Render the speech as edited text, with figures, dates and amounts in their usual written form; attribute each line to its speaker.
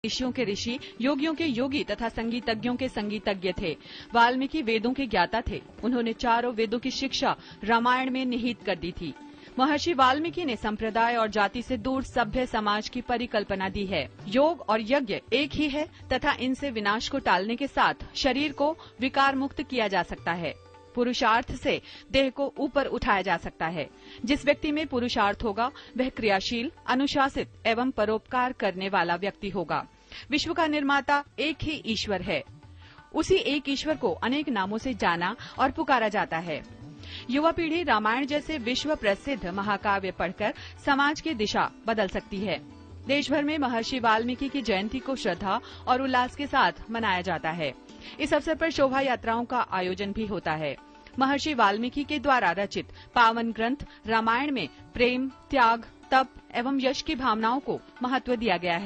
Speaker 1: ऋषियों के ऋषि, योगियों के योगी तथा संगीतज्ञों के संगीतज्ञ थे। वाल्मीकि वेदों के ज्ञाता थे। उन्होंने चारों वेदों की शिक्षा रामायण में निहित कर दी थी। महर्षि वाल्मीकि ने संप्रदाय और जाति से दूर सभ्य समाज की परिकल्पना दी है। योग और यज्ञ एक ही है तथा इनसे विनाश को टालने के साथ शरीर को विकार मुक्त किया जा सकता है। पुरुषार्थ से देह को ऊपर उठाया जा सकता है। जिस व्यक्ति में पुरुषार्थ होगा वह क्रियाशील, अनुशासित एवं परोपकार करने वाला व्यक्ति होगा। विश्व का निर्माता एक ही ईश्वर है। उसी एक ईश्वर को अनेक नामों से जाना और पुकारा जाता है। युवा पीढ़ी रामायण जैसे विश्व प्रसिद्ध महाकाव्य पढ़कर समाज की दिशा बदल सकती है। देश भर में महर्षि वाल्मीकि की जयंती को श्रद्धा और उल्लास के साथ मनाया जाता है। इस अवसर पर शोभा यात्राओं का आयोजन भी होता है। महर्षि वाल्मीकि के द्वारा रचित पावन ग्रंथ रामायण में प्रेम, त्याग, तप एवं यश की भावनाओं को महत्व दिया गया है।